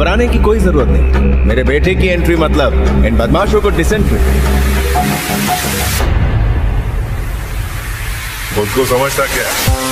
घबराने की कोई जरूरत नहीं। मेरे बेटे की एंट्री मतलब इन बदमाशों को डिसेंट्री। खुद को समझता क्या?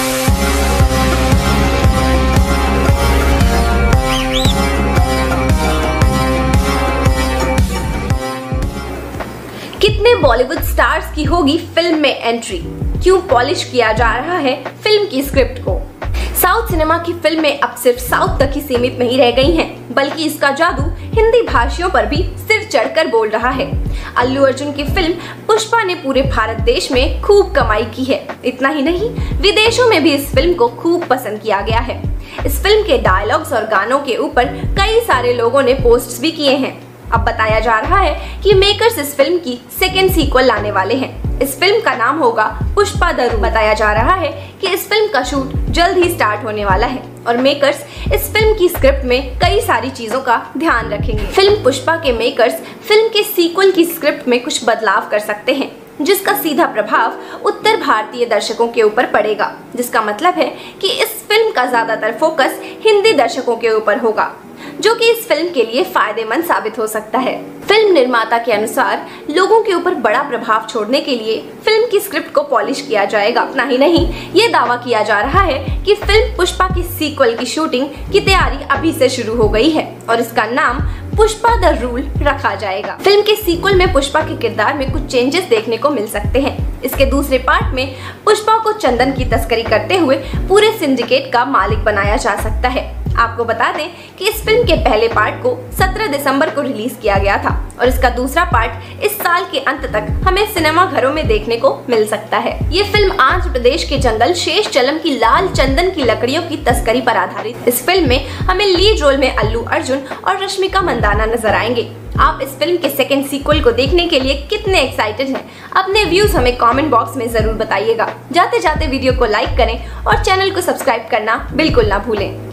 कितने बॉलीवुड स्टार्स की होगी फिल्म में एंट्री? क्यों पॉलिश किया जा रहा है फिल्म की स्क्रिप्ट को? साउथ सिनेमा की फिल्में अब सिर्फ साउथ तक ही सीमित नहीं रह गई हैं, बल्कि इसका जादू हिंदी भाषियों पर भी सिर चढ़कर बोल रहा है। अल्लू अर्जुन की फिल्म पुष्पा ने पूरे भारत देश में खूब कमाई की है। इतना ही नहीं, विदेशों में भी इस फिल्म को खूब पसंद किया गया है। इस फिल्म के डायलॉग्स और गानों के ऊपर कई सारे लोगों ने पोस्ट्स भी किए हैं। अब बताया जा रहा है कि मेकर्स इस फिल्म की सेकेंड सीक्वल लाने वाले हैं। इस फिल्म का नाम होगा पुष्पा द रूल। बताया जा रहा है कि इस फिल्म का शूट जल्द ही स्टार्ट होने वाला है और मेकर्स इस फिल्म की स्क्रिप्ट में कई सारी चीजों का ध्यान रखेंगे। फिल्म पुष्पा के मेकर्स फिल्म के सीक्वल की स्क्रिप्ट में कुछ बदलाव कर सकते हैं, जिसका सीधा प्रभाव उत्तर भारतीय दर्शकों के ऊपर पड़ेगा, जिसका मतलब है कि इस फिल्म का ज्यादातर फोकस हिंदी दर्शकों के ऊपर होगा, जो कि इस फिल्म के लिए फायदेमंद साबित हो सकता है। फिल्म निर्माता के अनुसार लोगों के ऊपर बड़ा प्रभाव छोड़ने के लिए फिल्म की स्क्रिप्ट को पॉलिश किया जाएगा। इतना ही नहीं, ये दावा किया जा रहा है कि फिल्म पुष्पा की सीक्वल की शूटिंग की तैयारी अभी से शुरू हो गई है और इसका नाम पुष्पा द रूल रखा जाएगा। फिल्म के सीक्वल में पुष्पा के किरदार में कुछ चेंजेस देखने को मिल सकते हैं। इसके दूसरे पार्ट में पुष्पा को चंदन की तस्करी करते हुए पूरे सिंडिकेट का मालिक बनाया जा सकता है। आपको बता दें कि इस फिल्म के पहले पार्ट को 17 दिसंबर को रिलीज किया गया था और इसका दूसरा पार्ट इस साल के अंत तक हमें सिनेमा घरों में देखने को मिल सकता है। ये फिल्म आंध्र प्रदेश के जंगल शेषचलम की लाल चंदन की लकड़ियों की तस्करी पर आधारित है। इस फिल्म में हमें लीड रोल में अल्लू अर्जुन और रश्मिका मंदाना नजर आएंगे। आप इस फिल्म के सेकंड सीक्वल को देखने के लिए कितने एक्साइटेड हैं? अपने व्यूज हमें कमेंट बॉक्स में जरूर बताइएगा। जाते जाते वीडियो को लाइक करें और चैनल को सब्सक्राइब करना बिल्कुल ना भूलें।